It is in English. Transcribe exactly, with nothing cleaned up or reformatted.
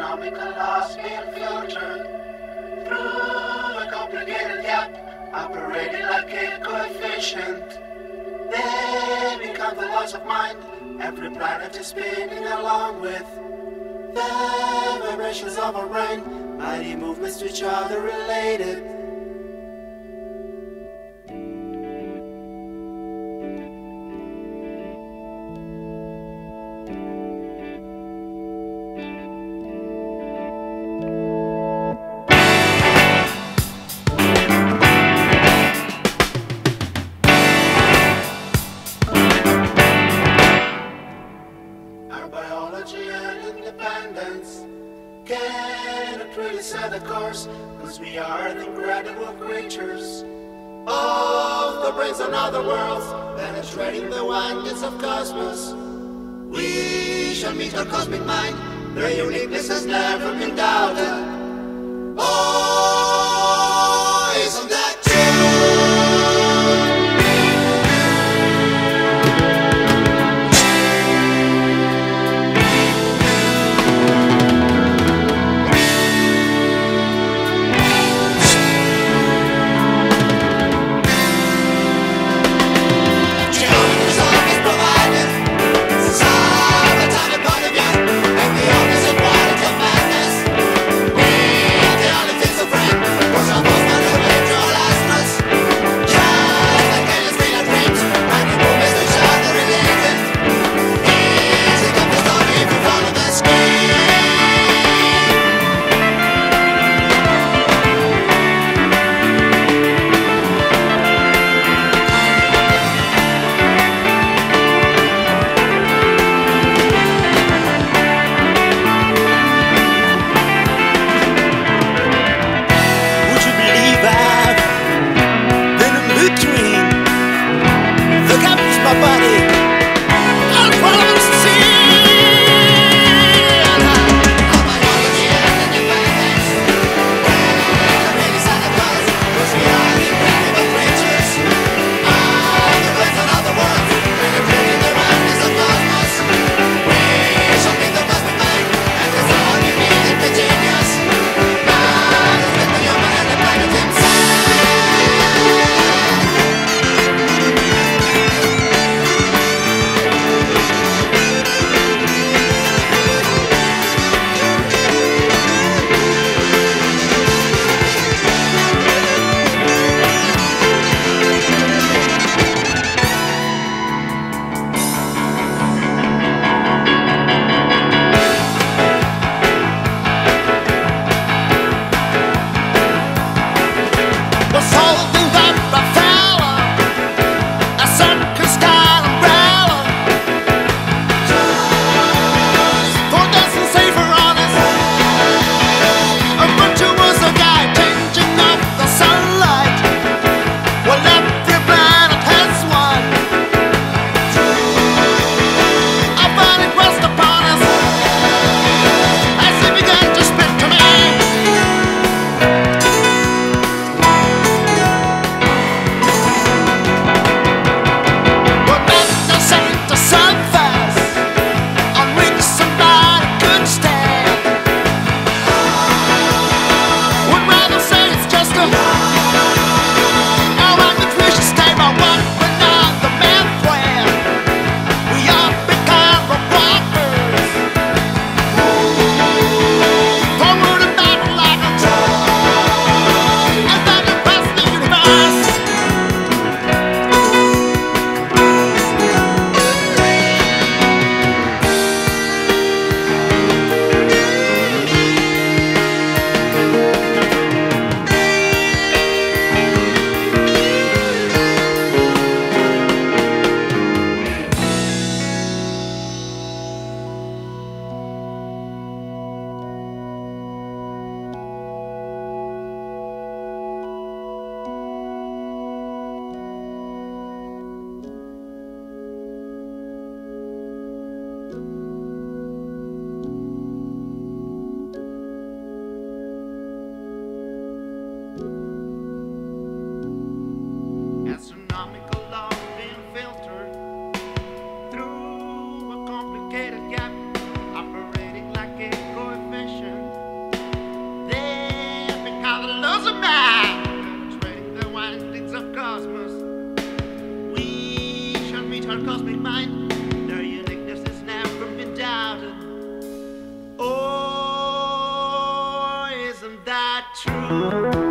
Astronomical laws being filtered through a complicated gap, operating like a coefficient. They become the laws of mind. Every planet is spinning along with the vibrations of our brain. Mighty movements to each other related. Biology and independence cannot really set a course, cause we are the incredible creatures of the brains on other worlds, penetrating the windings of cosmos. We shall meet our cosmic mind. Their uniqueness has never been doubted. Oh, isn't that Complicated gap, operating like a coefficient. you.